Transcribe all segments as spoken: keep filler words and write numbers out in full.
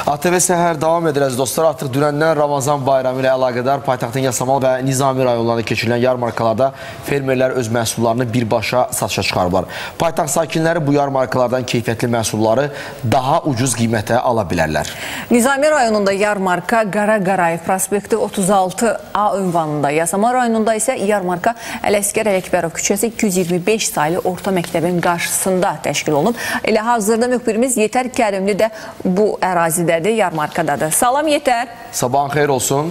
A T V Səhər davam edirəz dostlar. Artıq dünəndən Ramazan bayramı ilə əlaqədar paytaxtın Yasamal və Nizami rayonlarında keçirilən yarmarkalarda fermerlər öz məhsullarını birbaşa satışa çıxarıblar. Paytaxt sakinləri bu yarmarkalardan keyfiyyətli məhsulları daha ucuz qiymətə ala bilərlər. Nizami rayonunda yarmarka Qara Qarayev prospekti otuz altı A ünvanında, Yasamal rayonunda isə yarmarka Ələsgər Ələkbərov küçəsi iki yüz iyirmi beş saylı orta məktəbin qarşısında təşkil olunub. Elə hazırda müxbirimiz Yetər Kərimli də bu ərazidədir, yarmarkadadır. Salam Yetər. Sabahın xeyir olsun.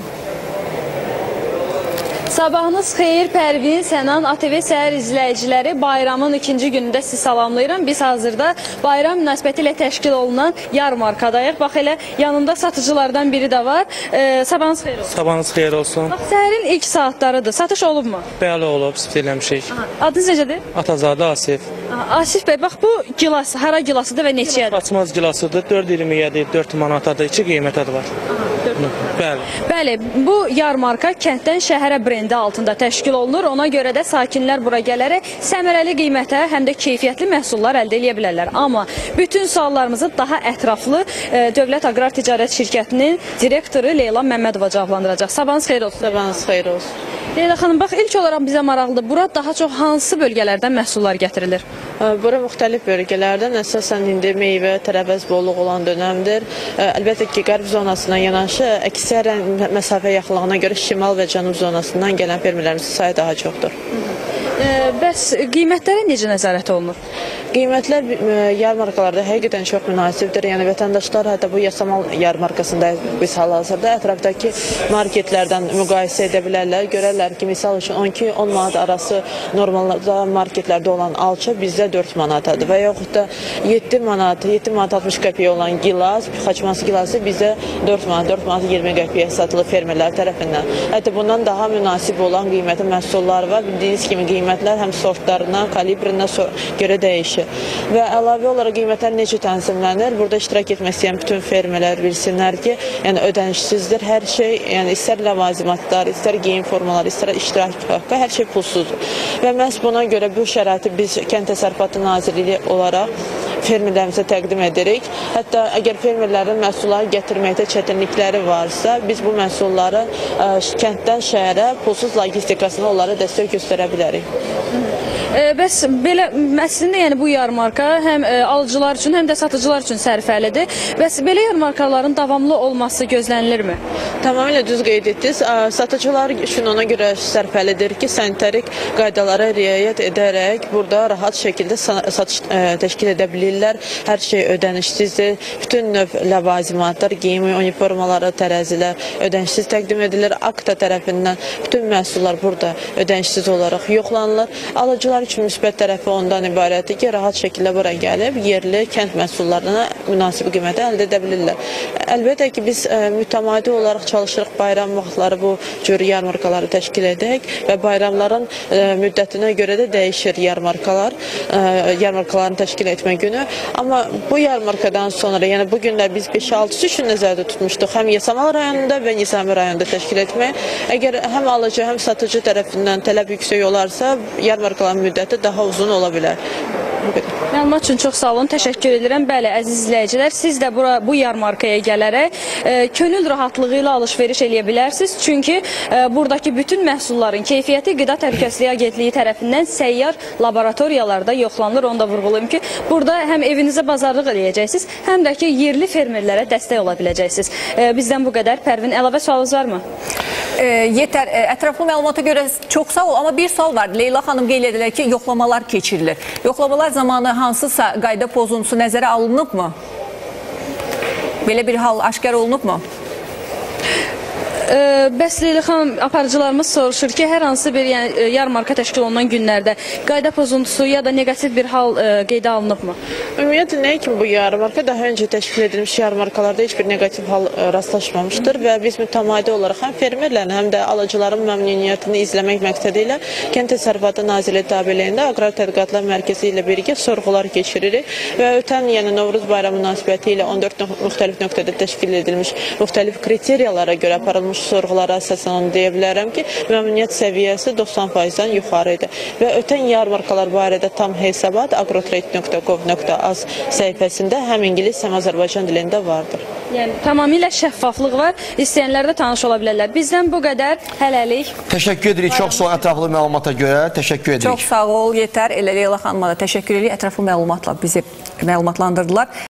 Sabahınız xeyir Pərvin, Sənan, A T V Səhər izləyiciləri. Bayramın ikinci günündə sizi salamlayıram. Biz hazırda bayram münasibəti ilə təşkil olunan yarmarkadayıq. Bax elə yanında satıcılardan biri də var. Ee, sabahınız xeyir olsun. Sabahınız xeyir olsun. Bax, səhərin ilk saatlarıdır. Satış olubmu? Bəli olub, sifət eləmişik. Adınız necədir? Atazadə Asif. Aha, Asif bəy, bax bu gilas, hara gilasıdır və neçəyədir? Açmaz gilasıdır, dörd iyirmiyə dörd manatadır, iki qiyməti var. Bəli. Bəli, bu yarmarka kənddən şəhərə brendi altında təşkil olunur. Ona görə də sakinlər bura gələrək səmərəli qiymətə, həm də keyfiyyətli məhsullar əldə edə bilərlər. Amma bütün suallarımızı daha ətraflı e, Dövlət Aqrar Ticarət Şirkətinin direktoru Leyla Məmmədova cavablandıracaq. Sabahınız xeyir olsun. Sabahınız xeyir olsun. Leyla xanım, bax ilk olaraq bizə maraqlıdır. Bura daha çox hansı bölgələrdən məhsullar gətirilir? Bura müxtəlif bölgələrdən, əsasən indi meyvə, tərəvəz bolluq olan dönəmdir. Əlbəttə ki, qərb zonasına yanaşı, əksərən məsafə yaxınlığına görə şimal və cənub zonasından gələn fermerlərimizin sayı daha çoxdur. E, bəs qiymətlərə necə nəzarət olunur? Qiymətlər yarmarkalarda həqiqətən çox münasibdir. Yəni vətəndaşlar hətta bu Yasamal yarmarkasında biz hal-hazırda ətrafdakı marketlərdən müqayisə edə bilərlər. Görərlər ki, misal üçün on iki on manat arası normalda marketlərdə olan alça bizdə dörd manatadır və yaxud da yeddi manat, yeddi manat altmış qəpiyə olan gilas, xaçması gilası bizdə dörd manat, dörd manat iyirmi qəpiyə satılır fermerlər tərəfindən. Hətta bundan daha münasib olan qiymətli məhsullar var. Bildiyiniz kimi qiymətlər həm sortlarına, kalibrinə görə dəyişir. Və əlavə olaraq qiymətlər necə tənzimlənir? Burada iştirak etmək istəyən bütün fermerlər bilsinlər ki, yəni ödənişsizdir. Hər şey, yəni istər ləvazimatlar, istər geyim formaları, istər iştirak haqqı, hər şey pulsuzdur. Və məhz buna görə bu şəraiti biz Kənd Təsərrüfatı Nazirliyi olaraq fermerlərimizə təqdim edirik. Hətta əgər fermerlərin məhsulları gətirməkdə çətinlikləri varsa, biz bu məhsulları ə, kənddən şəhərə pulsuz logistikasını onlara dəstək göstərə bilərik. E, bəs belə əslində yəni bu yarmarka həm e, alıcılar üçün, həm də satıcılar üçün sərfəlidir. Bəs belə yarmarkaların davamlı olması gözlənilirmi? Tamamilə düz qeyd etdiniz. Satıcılar üçün ona görə sərfəlidir ki, sanitarik qaydalara riayət edərək burada rahat şəkildə satış ə, təşkil edə bilirlər. Hər şey ödənişsizdir. Bütün növ ləvazimatlar, geyimi, uniformaları, tərəzilər ödənişsiz təqdim edilir. Akta tərəfindən bütün məhsullar burada ödənişsiz olaraq yoxlanılır. Alıcılar üçün müsbət tərəfi ondan ibarətdir ki, rahat şəkildə bura gəlib yerli kənd məhsullarına münasib qiymətə əldə edə bilirlər. Əlbəttə ki, biz ə, mütəmadi olaraq çalışırıq bayram vaxtları bu cür yarmarkaları təşkil edək və bayramların ə, müddətinə görə də dəyişir yarmarkalar, ə, yarmarkaların təşkil etmə günü. Amma bu yarmarkadan sonra, yəni bu günlər biz beş altısı üçün nəzərdə tutmuşduq, həm Yasamal rayonunda və Nizami rayonunda təşkil etmək. Əgər həm alıcı, həm satıcı tərəfindən tələb yüksək olarsa, yarmarkaların müddəti daha uzun ola bilər. Məlumat üçün çox sağ olun, təşəkkür edirəm. Bəli, əziz izləyicilər, siz də bura, bu yarmarkaya gələrək e, könül rahatlığı ilə alış-veriş eləyə bilərsiniz. Çünki e, buradakı bütün məhsulların keyfiyyəti Qida Təhlükəsizliyi Agentliyi tərəfindən səyyar laboratoriyalarda yoxlanılır. Onu da vurğulayım ki, burada həm evinizə bazarlıq eləyəcəksiniz, həm də ki, yerli fermerlərə dəstək ola biləcəksiniz. E, bizdən bu qədər. Pərvin, əlavə sualınız varmı? E, yetər, e, ətraflı məlumata görə çox sağ ol, amma bir sual var. Leyla xanım qeyd edirlər ki, yoxlamalar keçirilir. Yoxlamalar zamanı hansısa qayda pozuntusu nəzərə alınıbmı? Belə bir hal aşkar olunubmu? E, bəs Leyla xanım, aparıcılarımız soruşur ki, hər hansı bir yəni, yarmarka təşkil olunan günlərdə qayda pozuntusu ya da negativ bir hal e, qeydə alınıbmı? Ümumiyyətlə, nə kimi bu yarmarka daha öncə təşkil edilmiş yarmarkalarda heç bir negativ hal ə, rastlaşmamışdır və biz mütəmadi olaraq həm fermerlərin, həm də alıcıların məmnuniyyətini izləmək məqsədi ilə Kənd Təsərrüfatı Nazirliyi tabeliyində Aqrar Tədqiqatlar Mərkəzi ilə birgə sorğular keçiririk və ötən, yəni Novruz bayramı münasibəti ilə on dörd müxtəlif nöqtədə təşkil edilmiş müxtəlif kriteriyalara görə aparılmış sorğulara əsasən onu deyə bilərəm ki, məmnuniyyət səviyyəsi doxsan faizdən yuxarı idi və ötən yarmarkalar barədə tam hesabat agrotrade nöqtə gov nöqtə az səhifəsində həm ingilis, həm Azərbaycan dilində vardır. Yəni tamamilə şəffaflıq var. İstəyənlər də tanış ola bilərlər. Bizdən bu qədər hələlik. Təşəkkür edirik çox sağ ətraflı məlumata görə. Təşəkkür edirik. Çox sağ ol, yetər. Elə Leyla xanıma da təşəkkür edirik. Ətraflı məlumatla bizi məlumatlandırdılar.